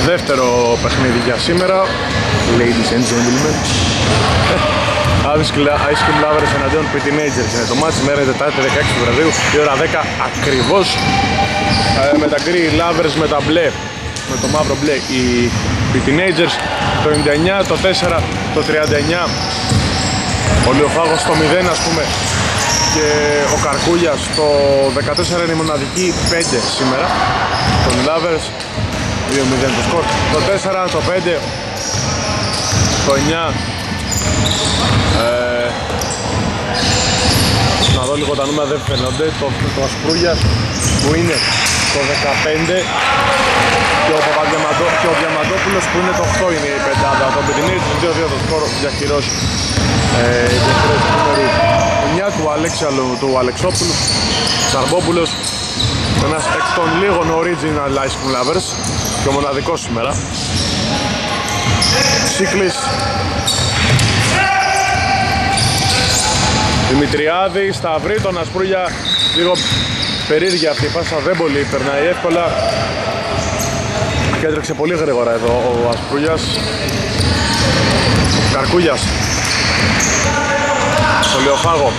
δεύτερο παιχνίδι για σήμερα, ladies and gentlemen. Ice Cream Lovers εναντίον P Teenagers είναι το μάτς, μέρα Τετάρτη 16 Φεβρουαρίου, η ώρα 10 ακριβώς. Με τα green Lovers, με τα μπλε, με το μαύρο μπλε οι P Teenagers, το 99, το 4, το 39, ο Λιοφάγος το 0 ας πούμε και ο Καρκούλιας το 14 είναι η μοναδική 5 σήμερα, των Lovers 2-0 το σκορ, το 4, το 5, το 9, να δω λίγο τα νούμερα δεν φαίνονται, το Ασπρούγιας που είναι το 15 και ο Διαμαντόπουλος που είναι το 8 είναι η πεντάδα, το Πετινίδης το 2-2 το σκορ για χειρός νούμερου 9 του Αλεξόπουλου, Τσαρμπόπουλος, ένας εκ των λίγων original Ice Cream Lovers και ο μοναδικός σήμερα. Σίκλης, Δημητριάδη, Σταυρή, τον Ασπρούγια, λίγο περίεργη αυτή η πάσα, δεν πολύ περνάει εύκολα και έτρεξε πολύ γρήγορα εδώ ο Ασπρούγιας. Καρκούλιας στο Λιοφάγο,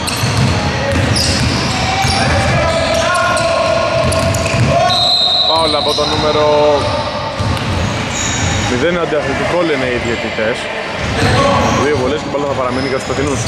φάουλ από το νούμερο 0, αντιαθλητικό λένε οι διαιτητές. Δύο βολές και πάλι θα παραμείνει για τους Πετινούς.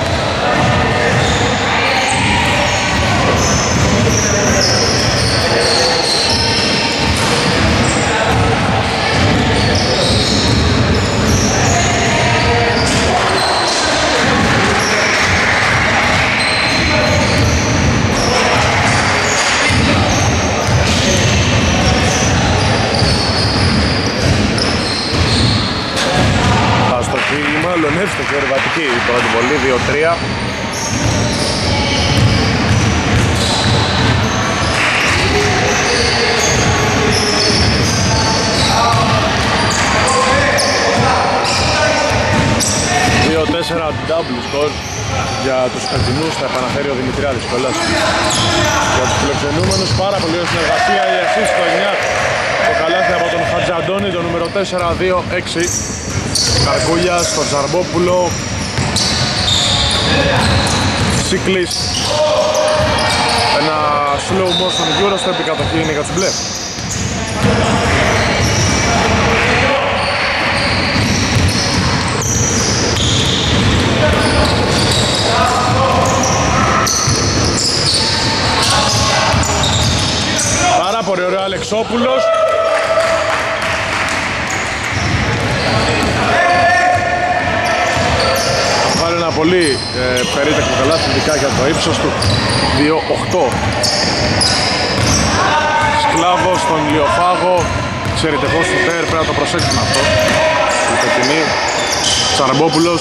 Μάλλον εύστοχη, ορειβατική η πρώτη βολή, 2-3. Double score για τους Πετινούς, θα επαναφέρει ο Δημητριάδης κιόλας. Για τους φιλοξενούμενους, πάρα πολύ ωραία συνεργασία, η assist στο 9, το καλάθι από τον Χατζαντώνη, το νούμερο 4, 2-6. Καρκούλιας, τον Τζαρμπόπουλο, Σίκλης, ένα slow motion γύρω στο επικατοχή είναι για τους μπλε. Πάρα πολύ ωραίο Αλεξόπουλος. Βάλει ένα πολύ περίτεχνο καλάθι, ειδικά για το ύψος του, 2-8. Σκλάβος στον Λιοφάγο, εξαιρετικός σουτέρ, πρέπει να το προσέξουμε αυτό. Η Πετινή, Τσαρμπόπουλος,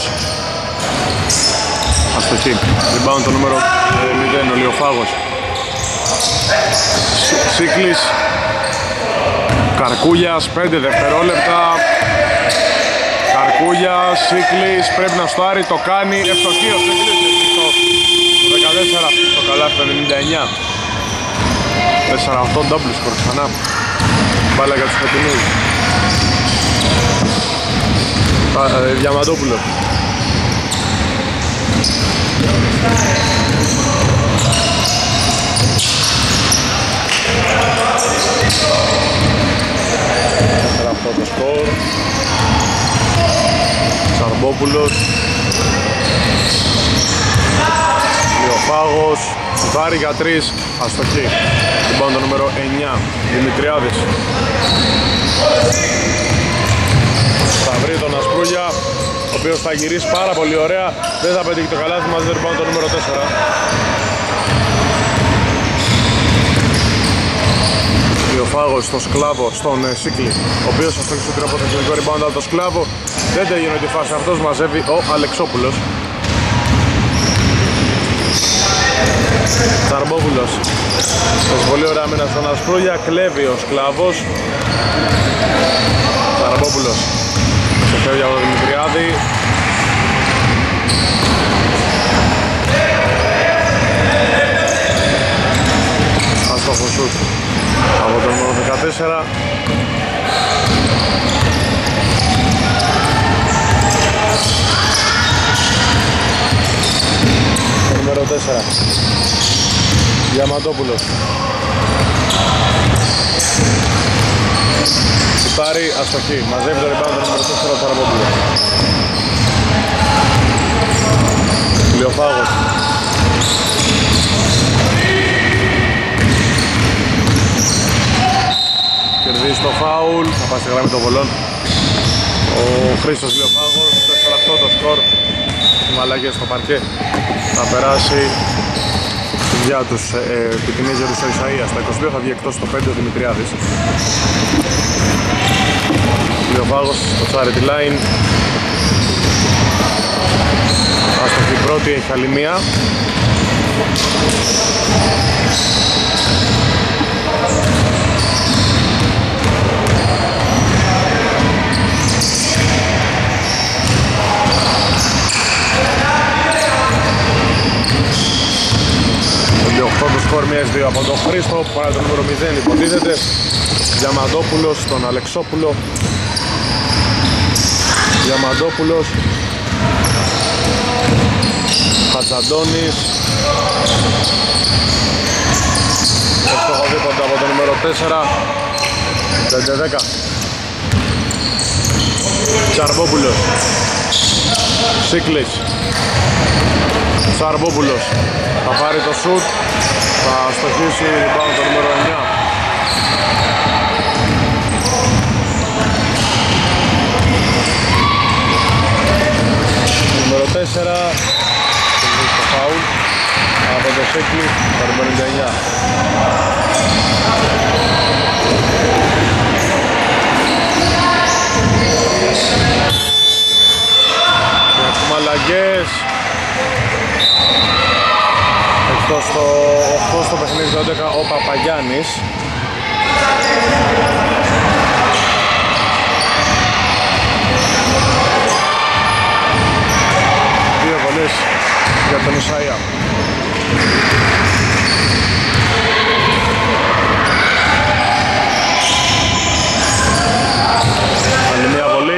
αστοχή. Rebound το νούμερο 0, ο Λιοφάγος. Σίκλης, Καρκούλιας, 5 δευτερόλεπτα. Καρκούλιας, Σίκλης, πρέπει να στάρει, το κάνει, ευστοχή ο Σίκλης, το 14, το καλάθι, το 99. 4-8, double score ξανά. Μπάλα για τους Πετινούς. Διαμαντόπουλος. Αυτό το σκορ. Τσαρμπόπουλος, Λιοφάγος, Βάρη για 3, αστοχή. Την πάνω το νούμερο 9, Δημητριάδης. Θα βρει τον Ασπρούγια, ο οποίος θα γυρίσει πάρα πολύ ωραία, δεν θα πετύχει το καλάθι μαζί, δεν πάνω το νούμερο 4. Λιοφάγος στο Σκλάβο, στον Σίκλη, ο οποίος θα στοχίσει το τρόπο θετικό rebound από το Σκλάβο. Δεν τελειώνει τη φάση, αυτός μαζεύει ο Αλεξόπουλος. Τσαρμπόπουλος, πολύ ωραία μήνα στον Ασπρούγια, κλέβει ο Σκλάβος. Τσαρμπόπουλος, σε φεύγει από τον Δημητριάδη. Αστόχο σουτ από τον νούμερο 14. Διαμαντόπουλος. Σουτάρει, αστοχή. Μαζεύει το rebound νούμερο 4 ο Τσαρμπόπουλος. Λιοφάγος. Κερδίζει το φάουλ, θα πάει στη γραμμή των βολών ο Χρήστος Λιοφάγος. 4-8 το σκορ. Οι μαλακές στο παρκέ θα περάσει για τους Πιτινέζερους ο Ισαΐας. Στα 22 θα βγει εκτός το 5 ο Δημητριάδης. Λιοφάγος στο charity line. Αστοχή πρώτη, έχει άλλη μία. Το σκορ 1-2 από τον Χρήστο, παρά το νούμερο 0 υποτίθεται. Διαμαντόπουλος στον Αλεξόπουλο. Διαμαντόπουλος. Χατζαντώνης. Εύστοχο δίποντα από το νούμερο 4. 5-10. Τσαρμπόπουλος. Σίκλης. Τσαρμπόπουλος. Θα πάρει το σουτ. Θα στοχίσει πάνω το νούμερο 9. Νούμερο 4. Κερδίζει το φάουλ από το Σίκλη, το νούμερο 99. Και έχουμε αλλαγές. Στο 8 στο παιχνίδι του 11 ο Παπαγιάννης. Δύο βολές για τον Ισαΐα. Άλλη μία βολή.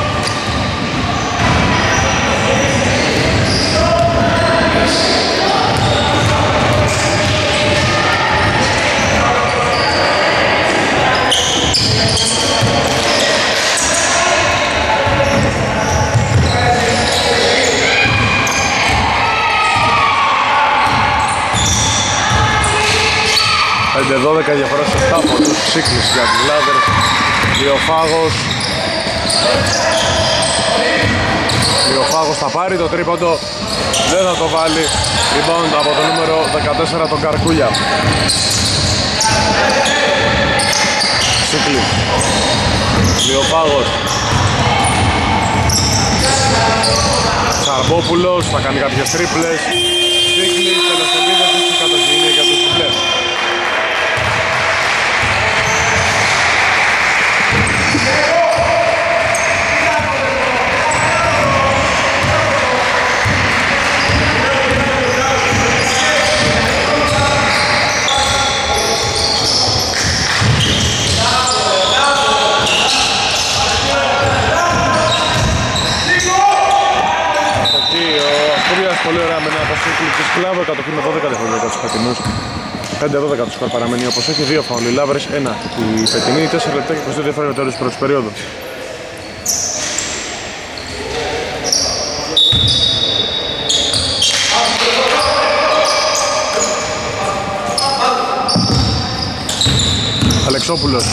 Πέντε 12 διαφορά σε 7 από τους Σίκλης για τους Λάβερς. Λιοφάγος. Λιοφάγος θα πάρει το τρίποντο, δεν θα το βάλει. Rebound από το νούμερο 14 τον Καρκούλια. Σίκλης. Λιοφάγος. Τσαρμπόπουλος θα κάνει κάποιες τρίπλες. Σίκλης, τέλος επίδεσης, η κατοχή είναι για τους Σικλές. Πολύ ωραία με ένα αποσύκλη της κλάβου, κατοχή με 12 διαφορετικά για τους Πετινούς. 5-12 το σκορ παραμένει όπως έχει, 2 φάουλ, οι Λάβρες 1. Οι Πετινοί 4 λεπτά και 22 διαφορετικά τέλος της πρώτης περίοδου. Αλεξόπουλος.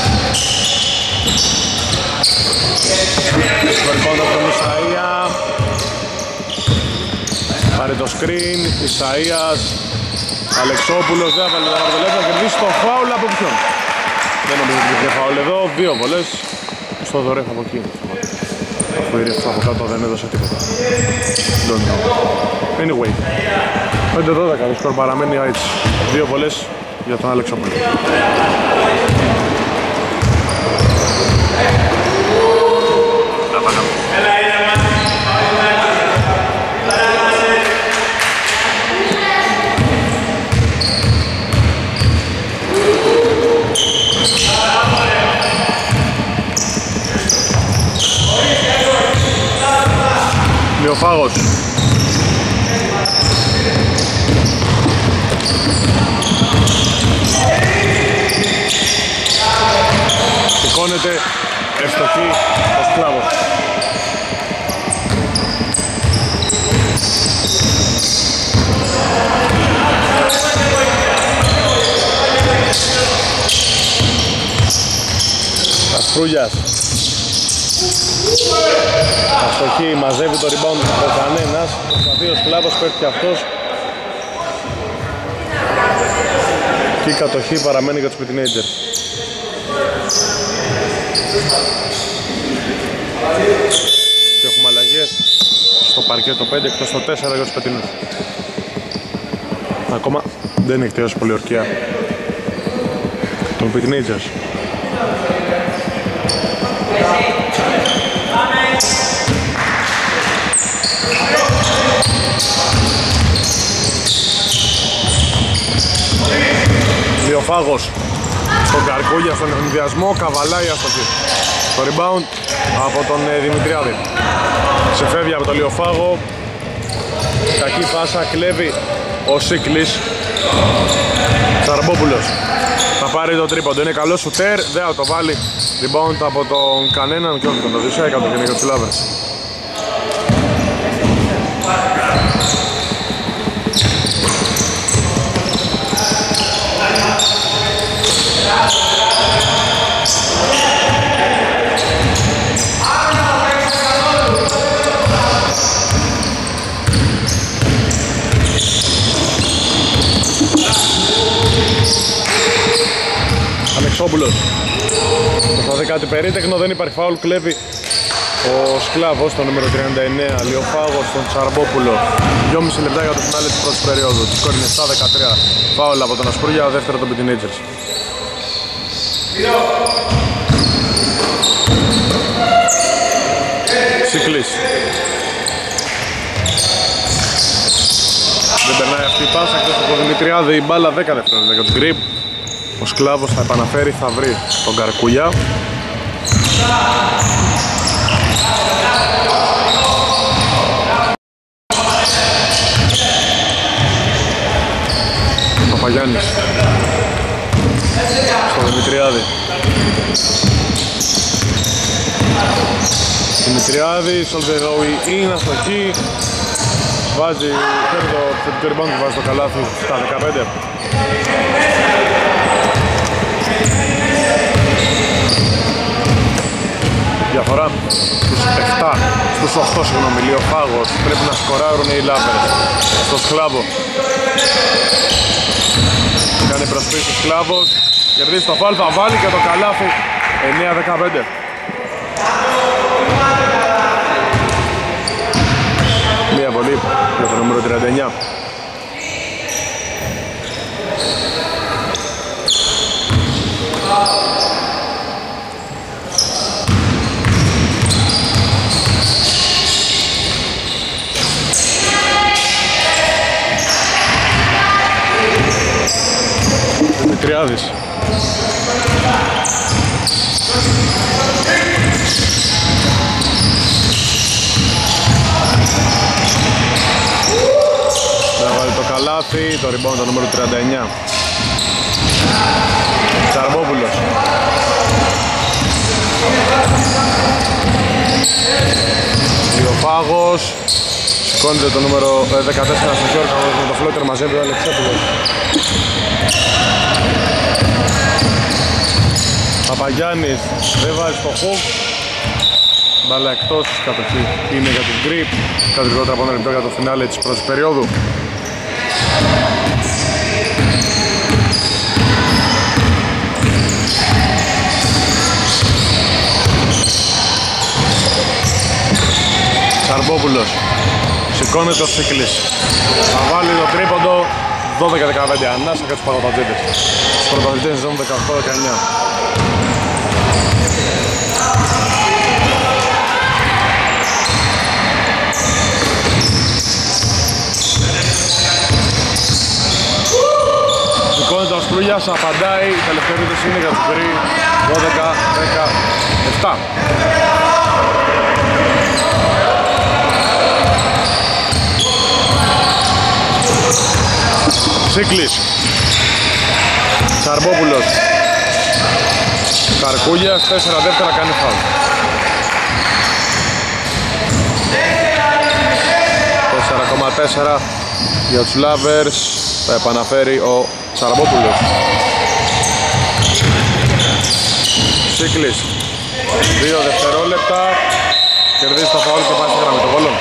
Βερκόντο από τον Ισαΐα. Πάρει το screen, Ισαΐας. Αλεξόπουλος δεν έβαλε τα μαρτελέτα, θα κερδίσει το φάουλ από ποιον. Δεν νομίζω ότι υπήρχε φάουλ εδώ, 2 βολές. Στο Δωρέφ από εκεί. Αφού η ρεύση από κάτω δεν έδωσε τίποτα. Don't know. Anyway. 5-12 το σκορ παραμένει έτσι. 2 βολές για τον Αλεξόπουλο. Λιοφάγος. γίνεται ευστοχή ο Σκλάβος. Κασπρούγιας. Αστοχή, μαζεύει το rebound ο κανένας. Προσπαθεί ο Σκλάβος, πέφτει αυτός. Και η κατοχή παραμένει για τους Teenagers. Και έχουμε αλλαγές στο παρκέ το 5 εκτός το 4 για τους Πετινούς. Ακόμα δεν έχει τελειώσει πολύ ορκία των Teenagers. Λιοφάγος στον Καρκούγια, στον ευνηδιασμό, καβαλάει αστοχή. Το rebound από τον Δημητριάδη. Ξεφεύγει από τον Λιοφάγο. Κακή πάσα, κλέβει ο Σίκλης. Τσαρμπόπουλος θα πάρει το τρίποντο, είναι καλό σουτέρ, δεν θα το βάλει. Rebound από τον κανέναν και όχι τον Οδυσσέα, κατοχή για τους Λάβρες. Αλεξόπουλος προσπαθεί κάτι περίτεχνο, δεν υπάρχει φάουλ, κλέβει ο Σκλάβος, το νούμερο 39, Λιοφάγος στον Τσαρμπόπουλο. 2,5 λεπτά για το φινάλε της πρώτης περίοδου. Το σκορ είναι 7-13. Φάουλ από τον Ασπρούγια, δεύτερο των Teenagers. Σίκλης. Δεν περνάει αυτή η πάσα, εκτός από τον Δημητριάδη, η μπάλα 10 δευτερόλεπτα για τον Γκριπ. Ο Σκλάβος θα επαναφέρει, θα βρει τον Καρκούλια. Ο Παπαγιάννης στον Δημητριάδη. Δημητριάδη, Σολβερόη είναι αστοχή. Βάζει, φέρει το θετικό rebound που βάζει το καλάθι στα 15. Διαφορά στους 7, στους 8 συγγνώμη, Λιοφάγος, πρέπει να σκοράρουν οι Λάβερες. Στο Σκλάβο κάνει προσπίση ο Σκλάβος, κερδίζει το φάουλ, θα βάλει και το καλάθι. 9-15. Μία βολή για το νούμερο 39. Δημητριάδης. Θα βάλει το καλάθι, το rebound το νούμερο 39. Τσαρμπόπουλος. Λιοφάγος. Σηκώνεται το νούμερο 14 στο Γιώργο με το φλότερ, μαζεύει ο Αλεξόπουλος. Παπαγιάννης δεν βάζει στο χουκ. Μπάλα εκτός, κατοχή είναι για τους Γκριπ. Κάτι λιγότερο από ένα λεπτό για το φινάλε της πρώτης περίοδου. Σαρμπόπουλος. Σηκώνεται ο Σίκλης. Θα βάλει το τρίποντο. 12-15. Ανάσα για τους Παγωτατζίδες. Στους πρωταθλητές ζώνουν 18-19. Σηκώνεται ο Ασπρούγιας, απαντάει. Η τελευταία επίθεση είναι για τους Γκρι. 12-17. Σίκλης. Σαρμπόπουλος. Καρκούγιας, 4 δεύτερα, κάνει φάουλ. 4,4 για τους Lovers, θα επαναφέρει ο Τσαραμπόπουλος. Σίκλης, 2 δευτερόλεπτα, κερδίζει το φάουλ και πάει στη γραμμή των βολών.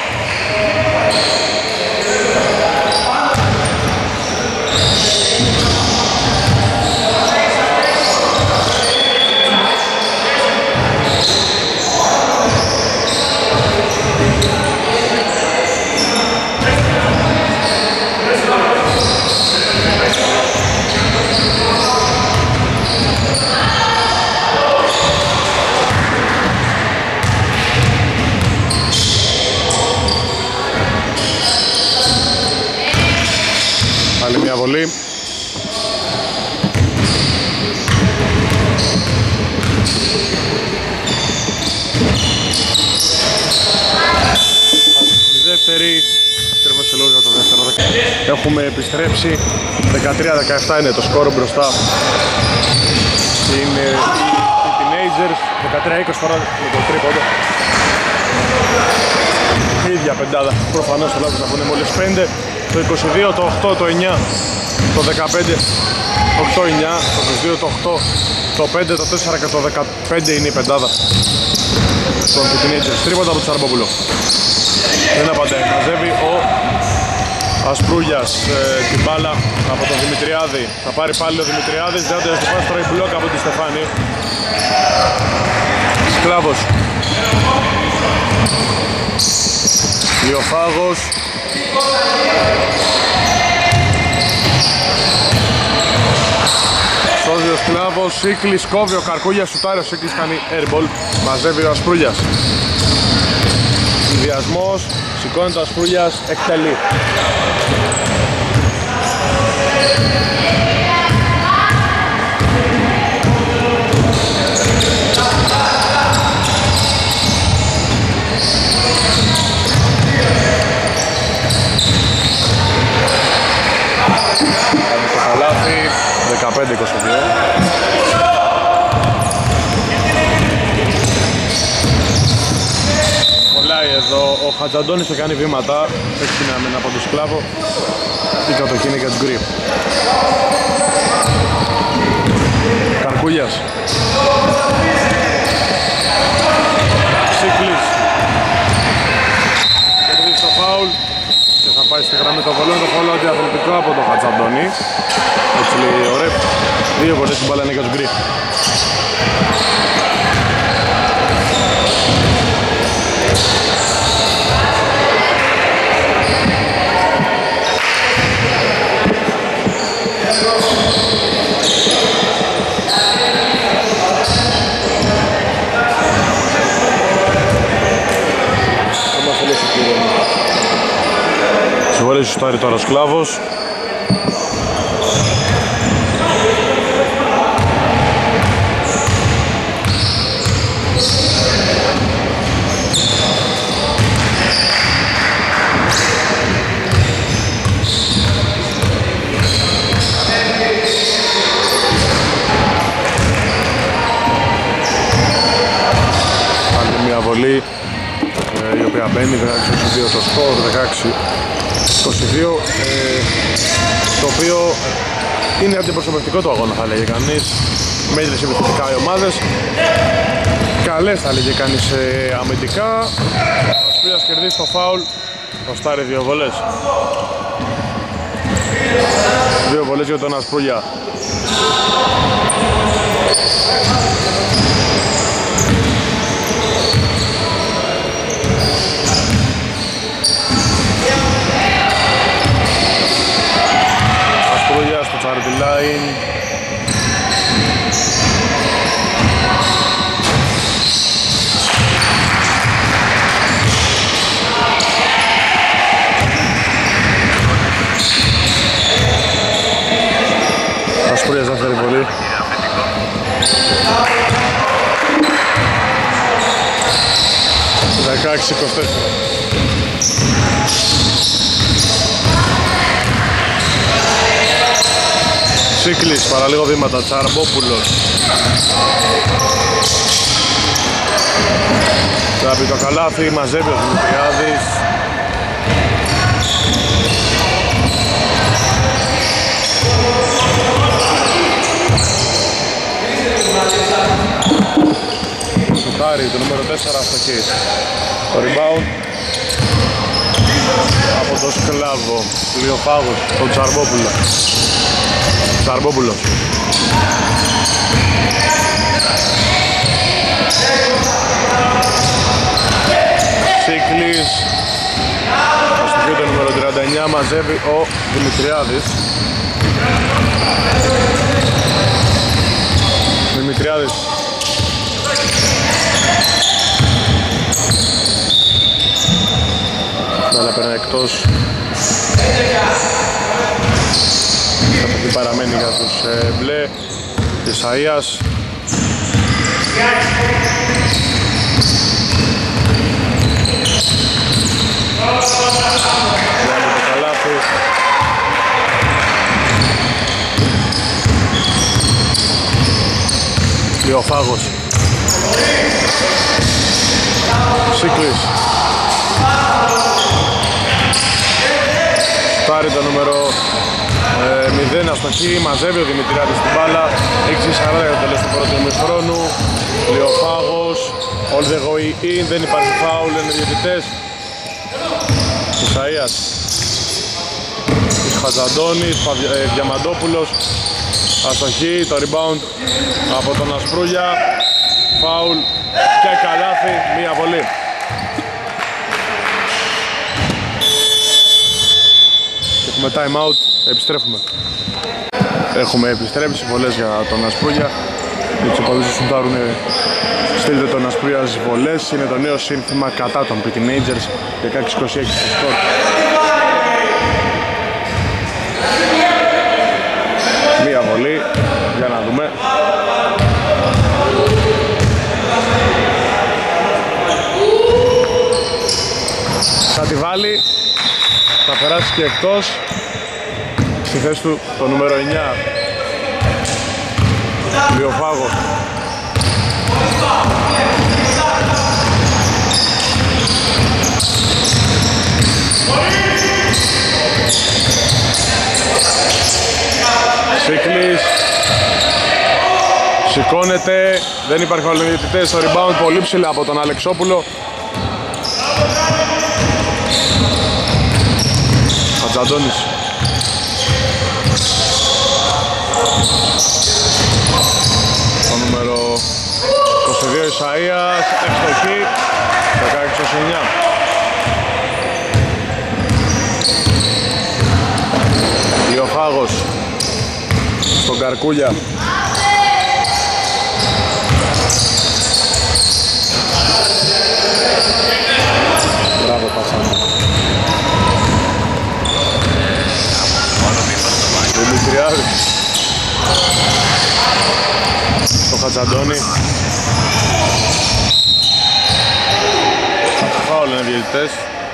Άλλη μια βολή. Η δεύτερη, τρέφωσε λόγω για το δεύτερο. Έχουμε επιστρέψει, 13-17 είναι το σκόρο μπροστά. Είναι οι Teenagers, 13-20 τώρα με το τρίποντο. Η ίδια πεντάδα, προφανώς το λάθος να πούνε μόλις 5. Το 22, το 8, το 9, το 15, 8-9, το 22, το 8, το 5, το 4 και το 15 είναι η πεντάδα των Teenagers. Τρίποτα από τον Τσαρμπόπουλο. Δεν απαντάει, μαζεύει ο Ασπρούγιας την μπάλα από τον Δημητριάδη. Θα πάρει πάλι ο Δημητριάδης, δέοντας το πάση τώρα η μπλόκα από τη Στεφάνη. Σκλάβος. Λιοφάγος. Σώζει ο Σκλάβος, Σίκλης κόβει ο Καρκούγιας, σουτάρει ο Σίκλης, κάνει airball, μαζεύει ο Ασπρούγιας. Συνδυασμός, σηκώνει το Ασπρούγιας, εκτελεί. Κάνει το καλάθι, 15-22. Κολλάει εδώ, ο Χατζαντώνης θα κάνει βήματα, έχει την άμυνα από τον Σκλάβο. Η κατοχή είναι για τους γκρι. Καρκούγιας. Σίκλης. Κερδίζει το φάουλ και θα πάει στη γραμμή των βολών. Το φάουλ αντιαθλητικό από τον Χατζαντώνη. Έτσι λέει ο ρεπ. 2 βολές στην μπάλα είναι για τους γκρι. Συγχωρείς σουτάρει τώρα ο Σκλάβος. Άλλη μια βολή η οποία μπαίνει, 16-22 το σκορ, 16-22, το οποίο είναι αντιπροσωπευτικό το αγώνα θα λέγει κανείς. Μέτρησε επιθετικά οι ομάδες, καλές θα λέγει κανείς αμυντικά. Ο Ασπρούγιας κερδίζει το φάουλ, το στάρει 2 βολές. 2 βολές για τον Ασπρούγια. Ασπρούγια στο charity line. Ασπρούγιας δεύτερη βολή. Δεκάξι 24. Σίκλης, παραλίγο βήματα, Τσαρμπόπουλος. Τράβει το καλάθι, μαζεύει ο Δημητριάδης. Σουτάρει το νούμερο 4 αστοχή. Το rebound από το Σκλάβο, Λιοφάγος, τον Τσαρμπόπουλο. Τσαρμπόπουλος. Σίκλης. Στο στοιχείο το νούμερο 39 μαζεύει ο Δημητριάδης. Δημητριάδης. Αλλά περνάει εκτός. Αυτή παραμένει για τους μπλε. Ισαΐας. Βγάζει το καλάθι. Λιοφάγος. Σίκλης. Πάρει το νούμερο 0 αστοχή, μαζεύει ο Δημητριάδης την μπάλα. 6-40 για το τέλος του πρώτου ημιχρόνου. Λιοφάγος, all the way in, δεν υπάρχει φάουλ, είναι διαιτητές. Ισαΐας, Χατζαντώνης, Διαμαντόπουλος, αστοχή, το rebound από τον Ασπρούλια, φάουλ και καλάθι, μία βολή. Έχουμε time out, επιστρέφουμε. Έχουμε επιστρέψει, βολές για τον Ασπρούλια. Οι τσοπαδούς του σουτάρουν, στείλτε τον Ασπρούλια στις βολές. Είναι το νέο σύνθημα κατά των Teenagers, 16-26 στο σκορ. Μία βολή, για να δούμε. Θα τη βάλει, θα περάσει και εκτός. Στη θέση του το νούμερο 9, Λιοφάγος. Σίκλης. Σηκώνεται, δεν υπάρχει ολοδιαιτητές στο rebound, πολύ ψηλά από τον Αλεξόπουλο. Χατζαντώνης. Το νούμερο 22 Ισαΐας, ευστοχή, 16-9. Λιοφάγος στον Καρκούλια. Μπράβο Πασάνα. Δημητριάδης. Το Χατζαντώνη. Φάουλ είναι διαιτητές.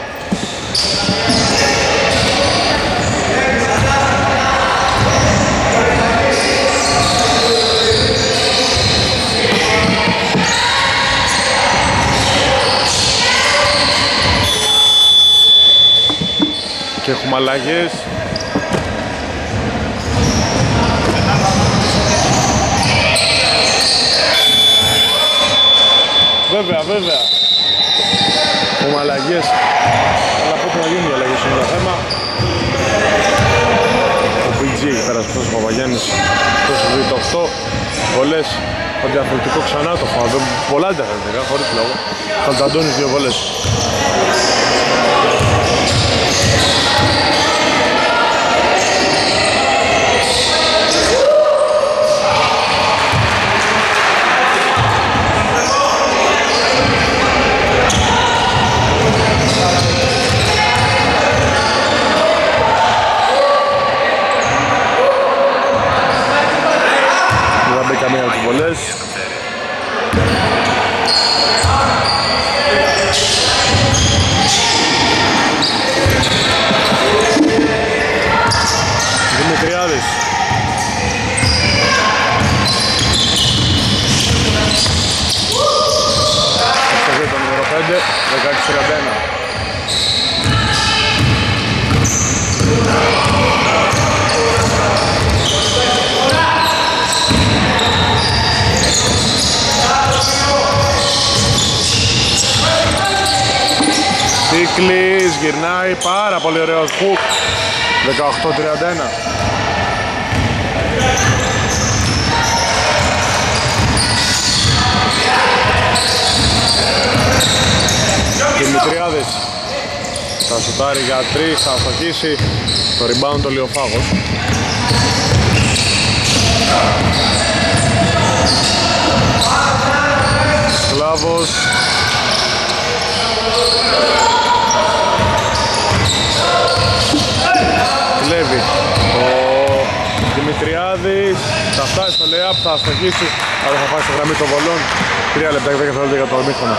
Και έχουμε αλλαγές. Βέβαια. Έχουμε αλλαγές. Αλλά πότε θα γίνουν οι αλλαγές είναι το θέμα. Ο PG έχει πέρασε πίσω ο Παπαγιάννης. Τόσο δει το 8. Βολές. Το διαφορετικό ξανά το φάω. Πολλά διαφορετικά, χωρίς λόγο. Χατζαντώνης 2 βολές. Καμία από τις βολές. Σίκλης γυρνάει, πάρα πολύ ωραίος χουκ. 18-31. Δημητριάδης θα σουτάρει για 3, θα αστοχίσει. Το rebound το Λιοφάγος. Σκλάβος. Κλέβει. Ο Δημητριάδης θα φτάσει στο lay-up, θα αστοχίσει, αλλά θα πάει στη γραμμή των βολών. 3 λεπτά και 10 δευτερόλεπτα για το ημίχρονο.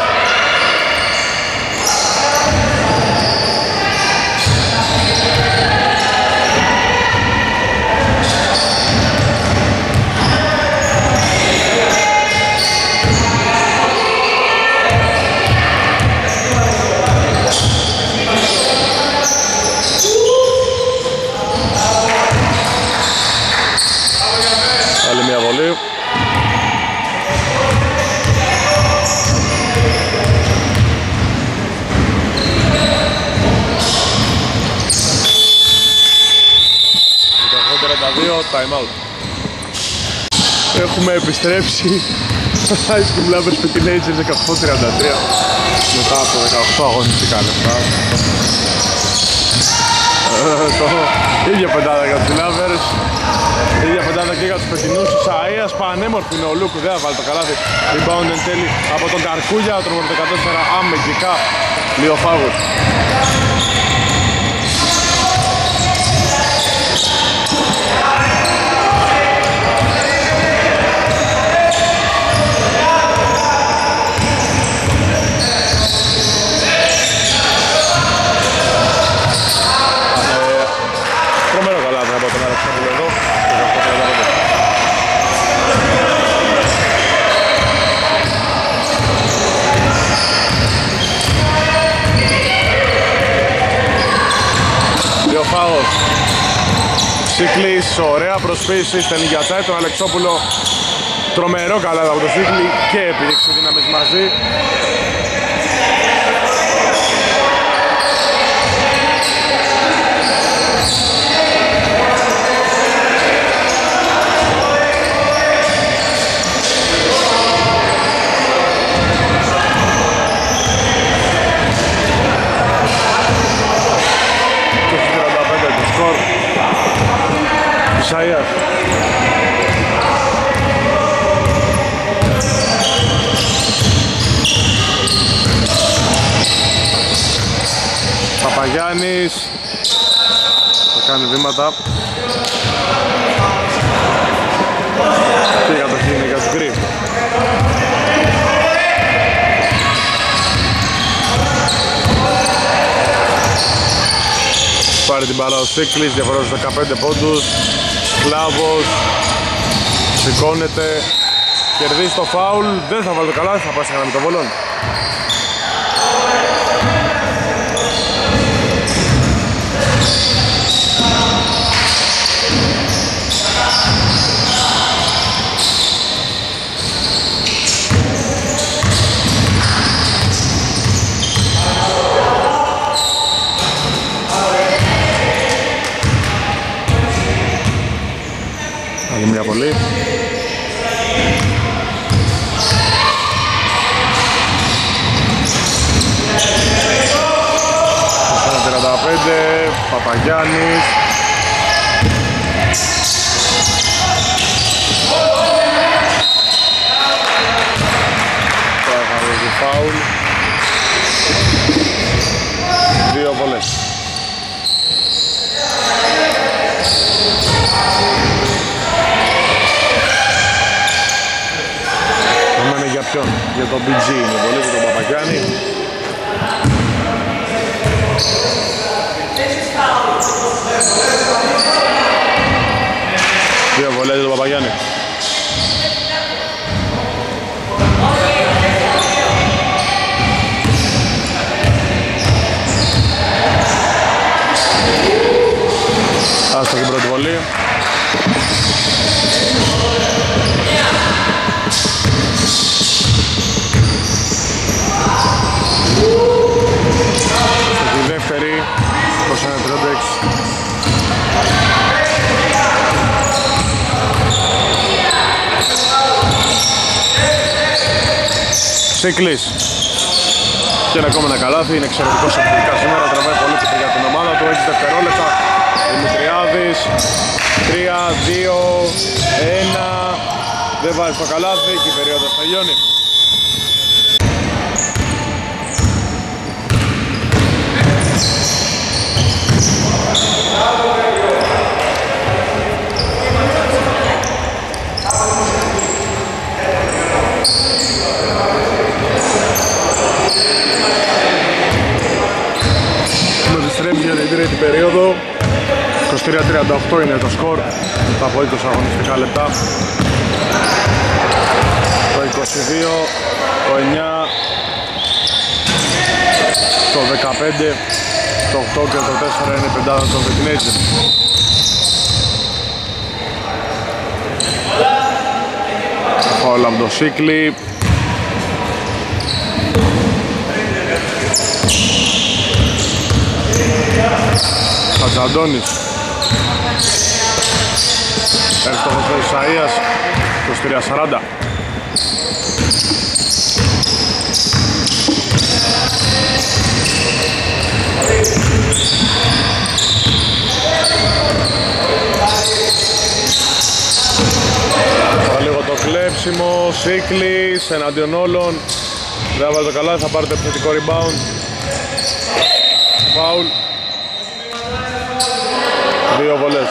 Άλλη μια βολή. Time out. Έχουμε επιστρέψει High School Lovers με Teenagers 18-33 μετά από 18 αγωνιστικά λεπτά. Ίδια πεντάδα για τους Lovers, ίδια πεντάδα και για τους πετινούς. Ο Σαΐας πανέμορφη είναι ο Λούκου, δεν θα βάλει το καλάθι. Rebound εν τέλει από τον Καρκούλια, το νούμερο 14 αμυντικά Λιοφάγος. Σίκλης, ωραία προσποίηση, στέλνει για τσάι τον Αλεξόπουλο. Τρομερό καλά από το Σίκλη και επιδείξει δύναμες μαζί. Ισαΐας. Παπαγιάννης θα κάνει βήματα και η κατοχή είναι για τους γκρι. Πάρει την μπάλα ο Σίκλης, διαφορά στους 15 πόντους. Σκλάβος σηκώνεται, κερδίζει το φάουλ, δεν θα βάλει το καλά, θα πάει σε γραμμή των βολών. Άλλη μια βολή. Στα 35, Παπαγιάννης. Θα εφαρμόζει φάουλ. 2 βολές. Για ποιον? Για τον BG είναι πολύ, για τον Παπαγιάννη. Δύο βολές για τον Παπαγιάννη. Άστο την πρώτη βολή. Στη δεύτερη, 21-36. Σίκλης. Και είναι ακόμα ένα καλάθι, είναι εξαιρετικός επιθετικά σήμερα, τραβάει πολύ πίσω για την ομάδα του, έχει δευτερόλεπτα. Δημητριάδης, 3, 2, 1, δεν βάζει το καλάθι και η περίοδος τελειώνει. Για την τρίτη περίοδο, 23-38 είναι το σκορ μετά από 20 αγωνιστικά λεπτά. Το 22, το 9, το 15, το 8 και το 4 είναι η πεντάδα των The Teenagers. Φάουλ από το Σίκλι. Χατζαντώνης. Έρχεται ο Ισαΐας, 23-40. Λίγο το κλέψιμο, Σίκλης εναντίον όλων. Δεν βάλει το καλά, θα πάρει το επιθετικό rebound. Φάουλ. 2 βολές.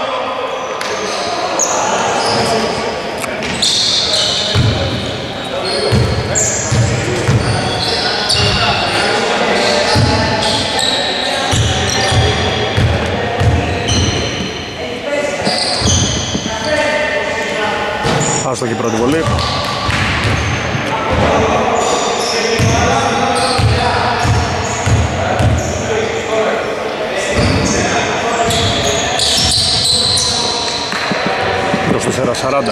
Άστο και η πρώτη βολή. Προς 4-40.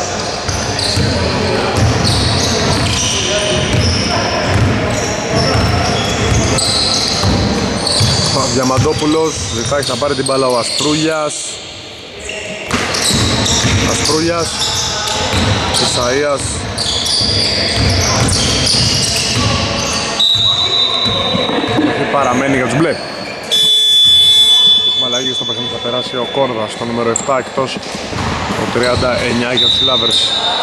Διαμαντόπουλος ζητάει να πάρει την μπάλα ο Ασπρούλιας. Ασπρούλιας, Ισαΐας. Παραμένει για τους μπλε. Έχουμε αλλαγή στο παιχνίδι, θα περάσει ο Κόρδας στο νούμερο 7 εκτός, το 39 για τους Lovers.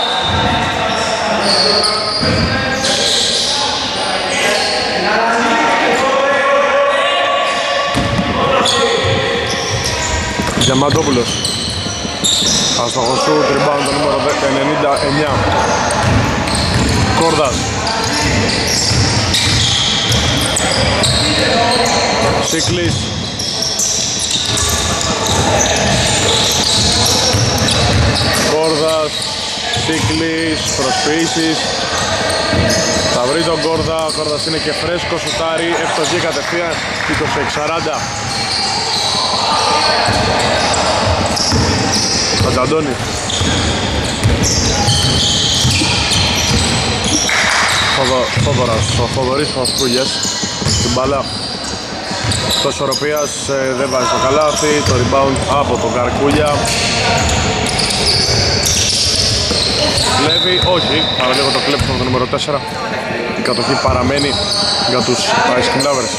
Διαμαντόπουλος. Αστοχός σου, rebound το νούμερο 99. Κόρδας. Σίκλης. Κόρδας. Σίκλης. Προσποιήσεις. Θα βρει τον Κόρδα. Ο Κόρδας είναι και φρέσκο, σουτάρει. Εύστοχη κατευθείαν. 26-40. Χατζαντώνης. Ο Θοδωρής Φασκούγιας στην μπάλα το ισορροπίας, δεν βάζει το καλάθι, το rebound από τον Καρκούλια. Κλέβει, όχι, παραλίγο το κλέψιμο το νούμερο 4. Η κατοχή παραμένει για τους Ice Cream Lovers.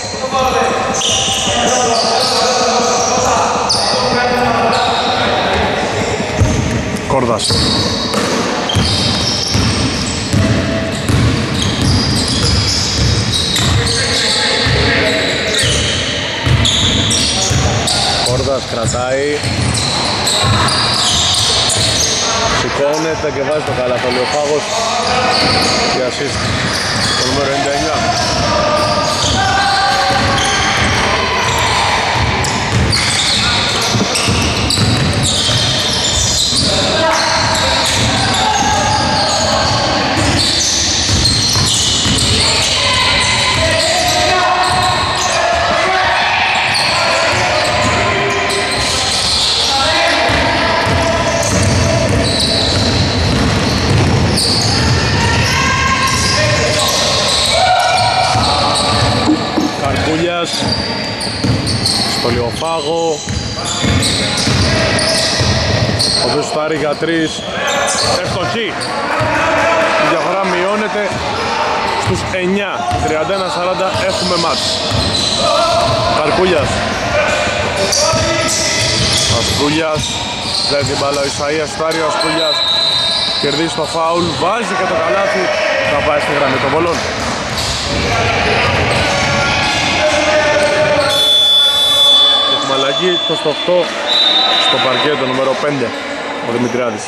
Κόρδας. Κόρδας κρατάει. Σηκώνεται και βάζει το καλάθι. Ο Λεοφάγος και assist το νούμερο 99. Πασπρούλιας στο Λιοφάγο, ο οποίος στάρει για 3, ευστοχή. Η διαφορά μειώνεται στους 9, 31-40 έχουμε μάτς. Καρκούλιας, Πασπρούλιας, ζάει την μπάλα ο Ισαΐας, στάρει ο Πασπρούλιας, κερδίζει το φάουλ, βάζει και το καλάθι, θα πάει στη γραμμή των βολών. Έχουμε αλλαγή, το στο 8 στο παρκέτο νούμερο 5, ο Δημητριάδης.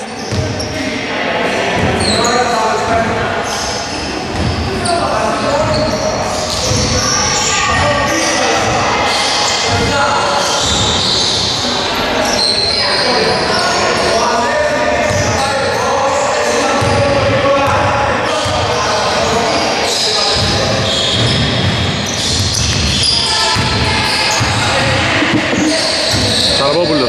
Σαρβόπουλος.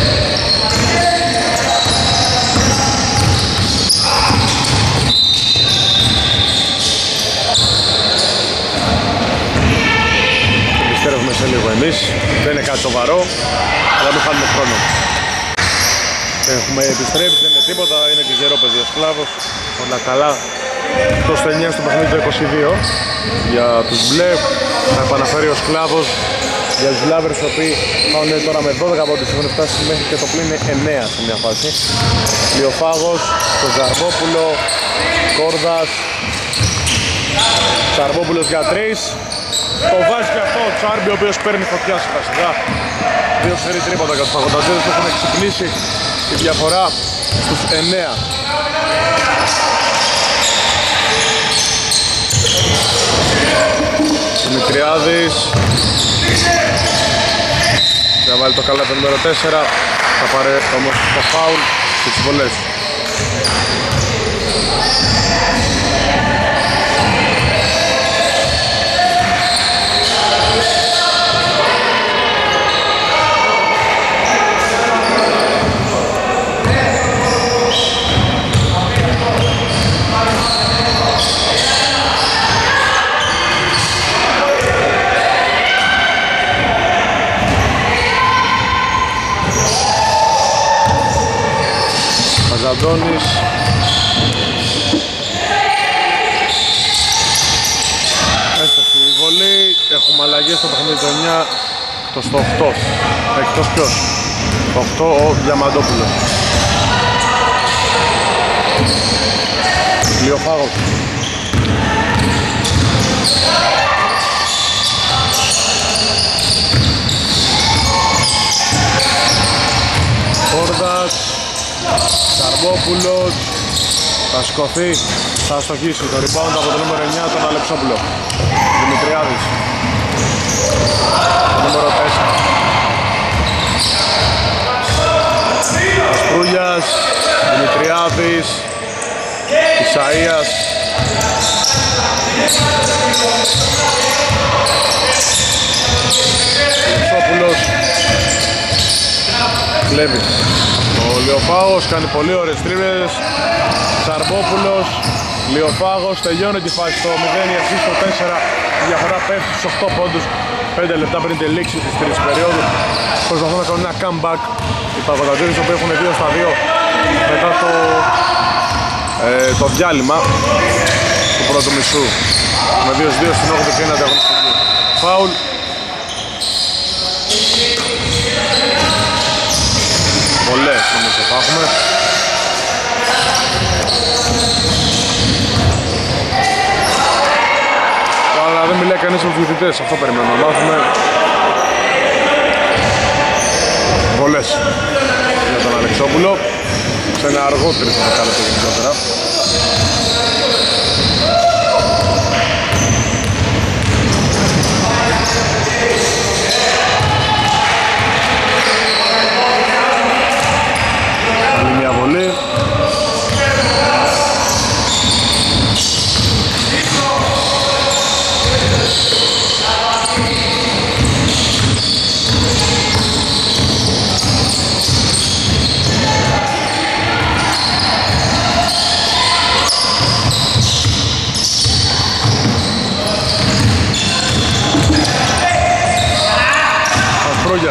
Επιστρέφουμε σε λίγο εμείς. Δεν είναι κάτι σοβαρό, αλλά μην χάνουμε χρόνο. Έχουμε επιστρέψει, δεν είναι τίποτα, είναι τυχερό παιδί ο Σκλάβος. Όλα καλά. Το 9 στο παιχνίδι του 22 για τους μπλε. Θα επαναφέρει ο Σκλάβος για τους Λάβερς, οι οποίοι πάνε τώρα με 12 από τις έχουν φτάσει μέχρι και το πλήν είναι 9 σε μια φάση. Λιοφάγος, το Ζαρβόπουλο, Κόρδας, Ζαρβόπουλος για 3. Το βάζει και αυτό ο Τσάρμπι, ο οποίος παίρνει φωτιά σιγά σιγά. 2 σερί τρίποτα για τους παγωταζίδες που έχουν ξυπνήσει τη διαφορά στους 9. Δημητριάδης θα βάλει το καλά το νούμερο 4, θα πάρει όμως το φάουλ και τις βολές. Αντώνης, έστοχη η βολή, έχουμε αλλαγές στο παιχνίδι το 9, το στο 8, εκτός ποιος, το 8 ο Διαμαντόπουλος. Λιοφάγος. Κόρδας, Σαρβόπουλος, θα σκοθεί, θα στοχίσει το rebound από το νούμερο 9 τον Αλεξόπουλο. Δημητριάδης, το νούμερο 4. Πασπρούλιας, Δημητριάδης, Ισαΐας. Αλεξόπουλος, κλέβει. Ο Λιοφάγος κάνει πολύ ωραίες τρίβες. Σαρβόπουλος, Λιοφάγος, τελειώνει τη φάση στο 0, η assist στο 4. Η διαφορά πέφτει στους 8 πόντους, 5 λεπτά πριν τη λήξη της τρίτης περίοδου. Προσπαθούν να κάνουν ένα comeback οι παγωτατζίδες, που έχουν 2-2 μετά το διάλειμμα του πρώτου μισού. Με 2-2 στην 8η και 1 ανταγωνιστική. Φάουλ. Πολλές νομίζω θα έχουμε. Αλλά δεν μιλάει κανείς με τους διαιτητές, αυτό περιμένουμε να μάθουμε. Πολλές για τον Αλεξόπουλο. Σε ένα αργό 3 δεκάλεπτο γενικότερα. Άλλη μια βολή.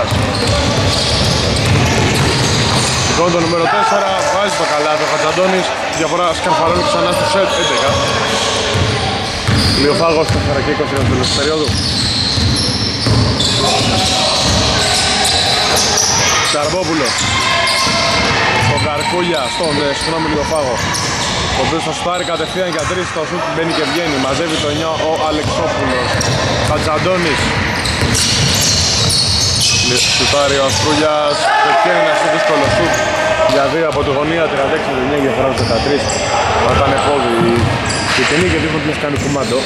Κόρδας. Λοιπόν, το νούμερο 4 βάζει το καλάθι ο Χατζαντώνης. Διαφορά σκαρφαλώνει ξανά στο σετ 11. Λιοφάγος 4 και 20 στο τέλος της περίοδου. Σαρβόπουλος. Στον Καρκούλια, στον συγγνώμη Λιοφάγο, ο οποίος θα σουτάρει κατευθείαν για 3, το σουτ μπαίνει και βγαίνει. Μαζεύει το 9 ο Αλεξόπουλος. Χατζαντώνης. Σουτάρει ο Αστρούλιας, πετυχαίνει ένα στο δύσκολο σουτ για 2 από τη γωνία, 36-9 για φορά 13. Θα ήταν πόδι η ταινία και δείχνουν ότι έχει κάνει κουμάντο.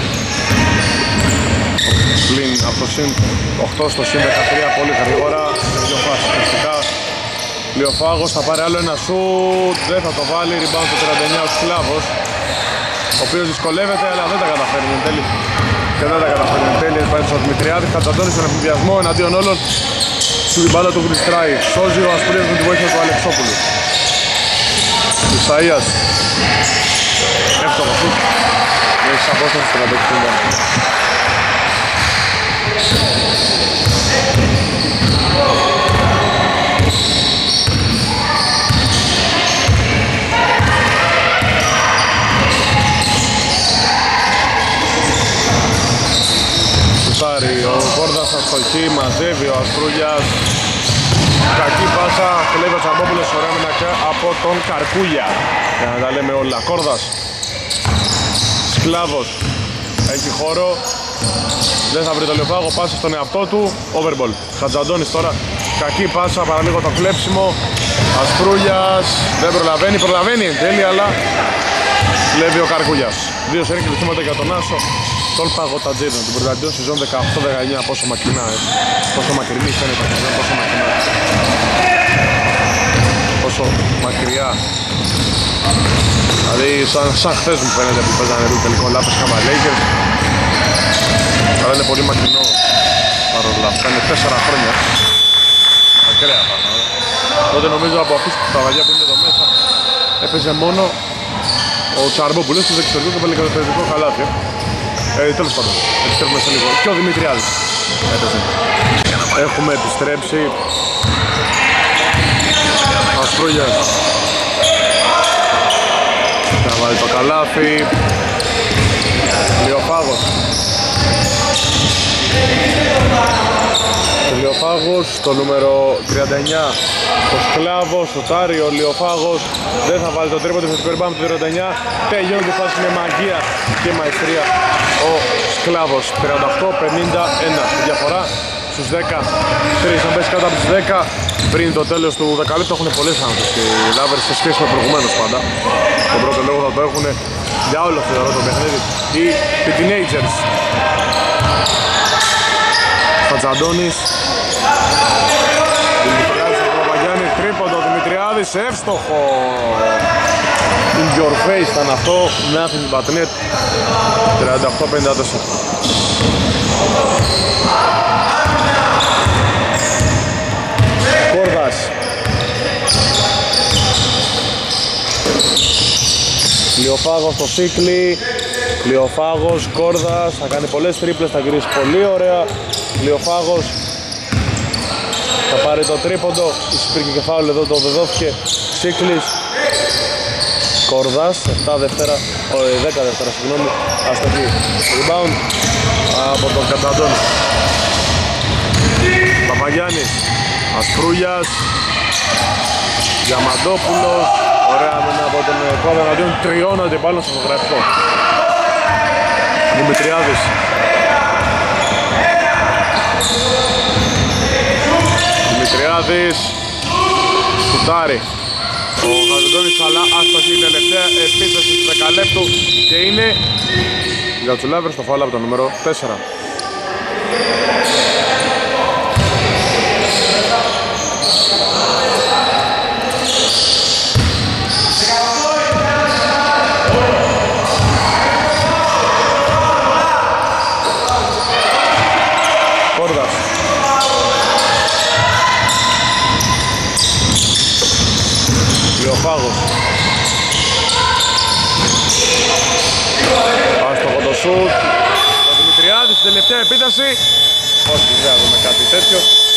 Πλην από το συν 8 στο συν 13 πολύ γρήγορα, σε δύο φάσεις φυσικά. Λιοφάγος θα πάρει άλλο ένα σουτ, δεν θα το βάλει, rebound το 39 ο Σκλάβος, ο οποίος δυσκολεύεται αλλά δεν τα καταφέρνει εν τέλει. Και δεν τα καταφέρνει εν τέλει, πάει στον Δημητριάδη, Χατζαντώνης στον εφηδιασμό εναντίον όλων. Στην μπάλα του γλιστράει, σώζει ο Ασπρίδης με τη βοήθεια του Αλεξόπουλου. Ισαΐας, εύστοχο σουτ, έχει απόσταση στην αντέξυπνη. Ο Κόρδας αστοχή, μαζεύει ο Αστρούλιας. Κακή πάσα, κλέβει ο Τσαμπόπουλος, ωραία μενακιά από τον Καρκούλια. Για να τα λέμε όλα. Κόρδας. Σκλάβος. Έχει χώρο. Δεν θα βρει το Λιοφάγο, πάσα στον εαυτό του. Overball. Χατζαντώνης τώρα. Κακή πάσα, παραλίγο το κλέψιμο. Αστρούλιας. Δεν προλαβαίνει, προλαβαίνει εν τέλει, αλλά κλέβει ο Καρκούλιας. 2 σέρι κλειστήματα για τον Άσο. Τον Παγωτατζίδων, την πρωταθλητή σεζόν 18-19, πόσο μακρινά, πόσο μακρινή φαίνεται, πόσο μακρινά, πόσο μακριά. Δηλαδή σαν χθες μου φαίνεται που παίζανε ρου τελικό λάθος Lakers. Αλλά είναι πολύ μακρινό παρόλα αυτά, είναι 4 χρόνια. Ακραία πράγματα. Τότε νομίζω από αυτούς τα βαγιά που είναι εδώ μέσα έπαιζε μόνο ο Τσαρμπόπουλος του δεξιολίου και πέλεγε το θετικό καλάθι. Τέλος πάντων, επιστρέφουμε σε λίγο. Και ο Δημητριάδης έπαιζε. Έχουμε επιστρέψει. Αστρούλιας θα βάλει το καλάθι. Λιοφάγος. Ο Λιοφάγος, το νούμερο 39. Το Σκλάβο, στο Τσάρι, ο Λιοφάγος δεν θα βάλει το τρίποντο στο rebound του 39. Τελειώνει τη φάση με μαγεία και μαεστρία ο Σκλάβος. 38-51 η διαφορά στους 10. 3 να πέσει κάτω από τις 10 πριν το τέλος του δεκαλέπτου. Έχουν πολλές θάνατες και οι Λάβερς σε σχέση με προηγουμένως πάντα. Τον πρώτο λόγο θα το έχουν για όλο αυτό το παιχνίδι οι Teenagers. Χατζαντώνης. Τρίποντο Δημητριάδης, εύστοχο. In your face ήταν αυτό, nothing but net. 38-54. Κόρδας. Λιοφάγος στο Σίκλι. Λιοφάγος, Κόρδας, θα κάνει πολλές τρίπλες, θα γυρίσει πολύ ωραία. Λιοφάγος θα πάρει το τρίποντο, υπήρχε και φάουλ εδώ, το δεδόθηκε. Σίκλης. Κόρδας, 10 δεύτερα, συγγνώμη, αστοχή. Rebound από τον Καταντώνη. Παπαγιάννης, Ασπρούλιας, Διαμαντόπουλος, ωραία άμυνα από τον Κόρδα εναντίον τριών αντιπάλων στο φωτογραφικό. Δημητριάδης. Δημητριάδης, σουτάρει. Ο Χατζαντώνης αλλά άστοχη η τελευταία επίθεση του δεκαλέπτου και είναι για τους Λάβερς το φάουλ από το νούμερο 4. Κόρδας. Λιοφάγος. Άστοχο το σουτ. Ο Δημητριάδης στην τελευταία επίθεση. Όχι, δεν θα δούμε κάτι τέτοιο.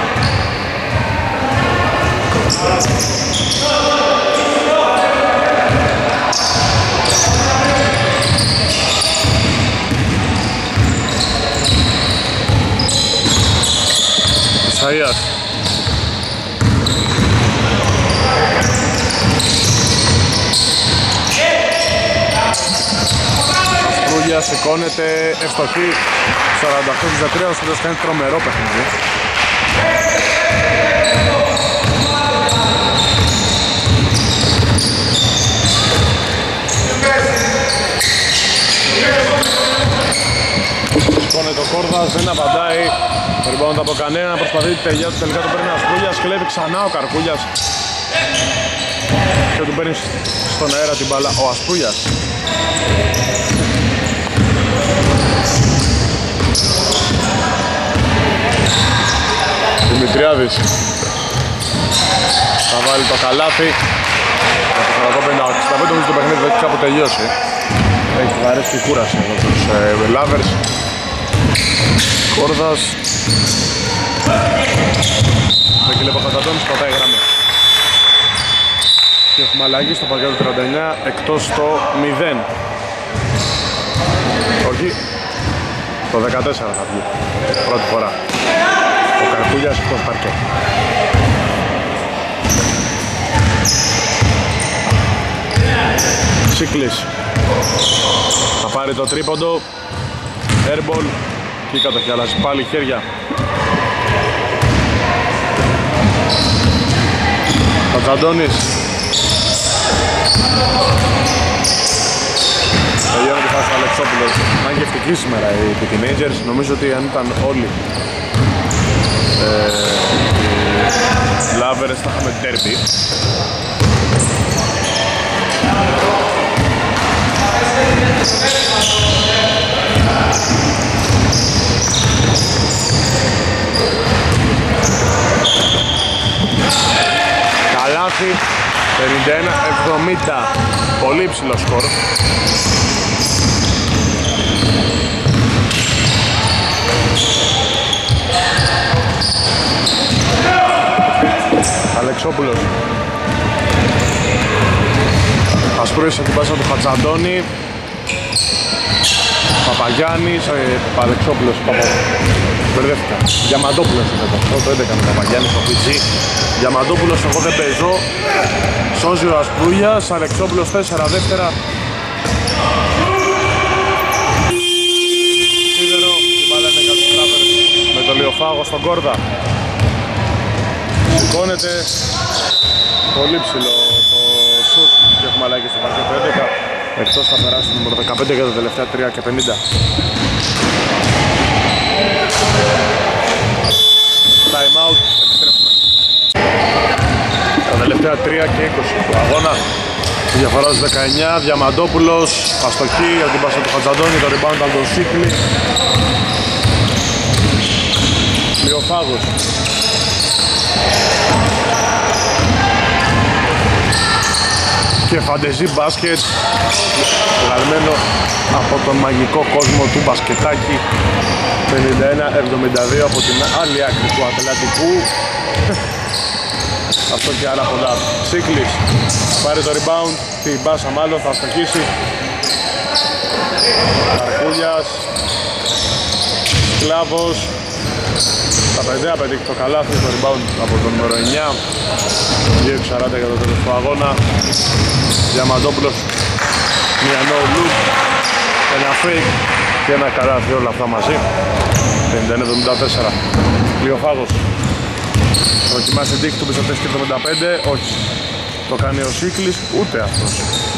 Ισαΐας. Ασπρούλια σηκώνεται, ευστοχή 48-63, ο Σπρούλιας κάνει τρομερό παιχνίδι. Σηκώνεται ο Κόρδας, δεν απαντάει. Το rebound από κανένα, προσπαθεί τη τελειά του, τελικά το παίρνει ο Ασπρούλιας, κλέβει ξανά ο Καρκούλιας και του παίρνει στον αέρα την μπάλα ο Ασπρούλιας. Δημητριάδης θα βάλει το καλάθι. Το 48-55 νομίζω το παιχνίδι έχει κάπου τελειώσει. Έχει βαρέσει η κούραση εδώ τους Lovers. Κόρδας. Το κυλέπο Χατζαντώνης πατάει γραμμή. Και έχουμε αλλαγή στο πακέτο 39 εκτός το 0. Όχι, το 14 θα βγει πρώτη φορά. Ο Καρκούλιας εκτός παρκέ. Σίκλης θα πάρει το τρίποντο. Airball και η κατοχή αλλάζει πάλι χέρια. Χατζαντώνης. Τελειώνει τη φάση του Αλεξόπουλος. Μαγκευτική σήμερα οι teenagers. Νομίζω ότι αν ήταν όλοι οι Lovers θα είχαμε derby. Καλάθι 51-70. Πολύ υψηλό σκορ. Αλεξόπουλος. Ασπρούης από την πάσα του Χατζαντώνη. Παπαγιάννης, Αλεξόπουλος, μπερδεύτηκα. Διαμαντόπουλος είναι εδώ, το 11 με Παπαγιάννης, το PG. Διαμαντόπουλος, εγώ δεν παίζω. Σώζει ο Ασπρούγιας, Αλεξόπουλος 4 δεύτερα. Σίδερο, η μπάλα είναι για τους Lovers με το Λιοφάγο στον Κόρδα. Σηκώνεται, πολύ ψηλό το σουτ και έχουμε αλλαγή στο παρκέτο 11. Εκτός θα περάσει το νούμερο 15 για τα τελευταία 3 και 50. Time out, επιστρέφουμε. Τα τελευταία 3 και 20 του αγώνα. Η διαφορά στους 19, Διαμαντόπουλος, αστοχή από την πάσα του Χατζαντώνη, το rebound από τον Σίκλη. Λιοφάγος. Και φαντεζή μπάσκετ βγαλμένο από τον μαγικό κόσμο του μπασκετάκι. 51-72 από την άλλη άκρη του Ατλαντικού. Αυτό και άλλα πολλά. Σίκλης πάρει το rebound, την μπάσα μάλλον θα αστοχίσει. Καρκούλιας, Σκλάβος. Τα παιδιά πετύχει το καλάθι, το rebound από τον νούμερο 9. 2-40 για το τέλος του αγώνα. Διαμαντόπουλος, μια no look, ένα fake και ένα καλάθι, όλα αυτά μαζί. 51-74. Λιοφάγος δοκιμάσει δίκη του πίσω 4-75, όχι. Το κάνει ο Σίκλης, ούτε αυτός.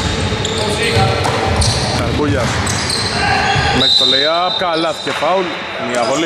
Καρκούλιας μέχρι το lay-up, καλάθι και φάουλ, μια βολή.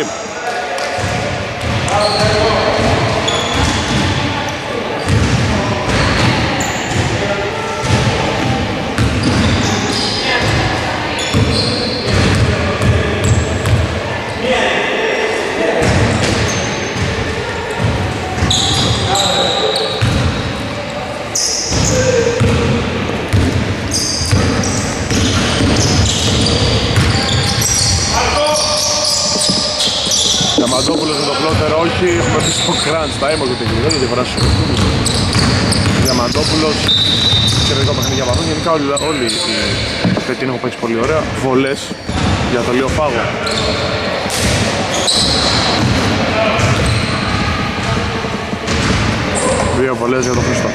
Διαμαντόπουλος με το πλότερ, όχι, έχουμε πει στο crunch time, όχι το γυρό, γιατί φοράς Διαμαντόπουλος, εξαιρετικό παιχνίδι για βαθόν, γενικά όλοι οι φετίνοι έχουν παίξει πολύ ωραία, βολές για το Λιοφάγο. Δύο βολές για τον Χριστό.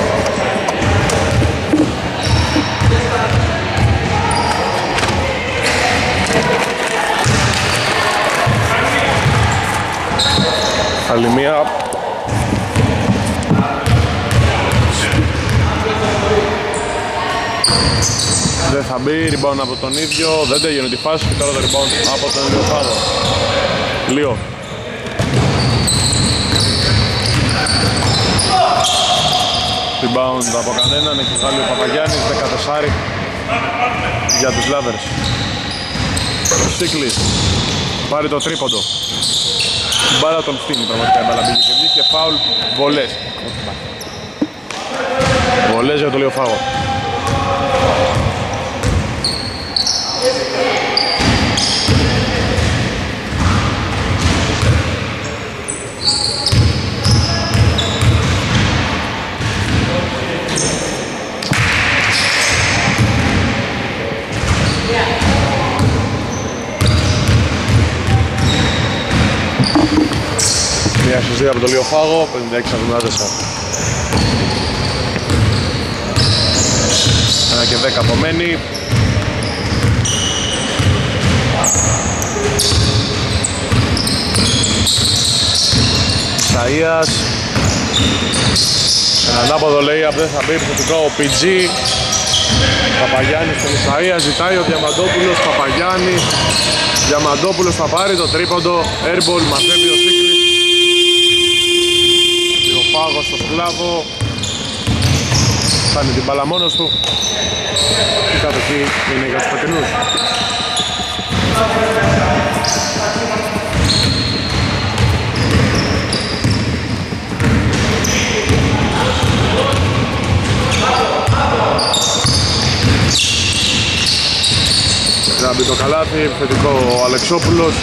Άλλη μία. Δεν θα μπει, rebound από τον ίδιο, δεν τελειώνει τη φάση και τώρα το rebound από τον ίδιο Φάγο. Λίο. Rebound από κανέναν, έχει βγάλει ο Παπαγιάννης, 14 για τους Lovers. Στίκλης, πάρει το τρίποντο. Την μπάλα τον φτύνει πραγματικά η μπάλα μπήκε και βγήκε φάουλ, βολές. Βολές για το Λίο Φάγο. Μια στις 2 από το Λίο Φάγο, 56-74. 1 και 10 απομένει. Σαΐας. Έναν άποδο λέει απ' δεν θα μπει επιθετικό ο PG. Παπαγιάννης στον Ισαΐα, ζητάει ο Διαμαντόπουλος, Παπαγιάννης. Διαμαντόπουλος θα πάρει το τρίποντο, airball, μαζεύει ο Σίκλης. Ο Φάγος στο Σκλάβο. Κάνει την μπάλα μόνος του. Η κατοχή είναι για τους πετρινούς. Θα μπει το καλάθι, επιθετικό ο Αλεξόπουλος.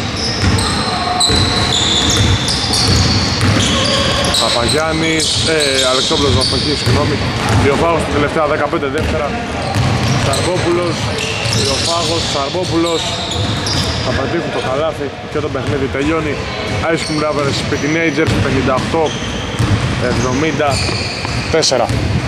Παπαγιάννης, Αλεξόπουλος Βαστοχής, συγγνώμη. Διοφάγος στην τελευταία 15 δεύτερα. Σαρμπόπουλος, Διοφάγος, Σαρμπόπουλος. Θα πετύχουν το καλάθι και το παιχνίδι τελειώνει. Ice Cream Lovers, Teenagers, 58-74.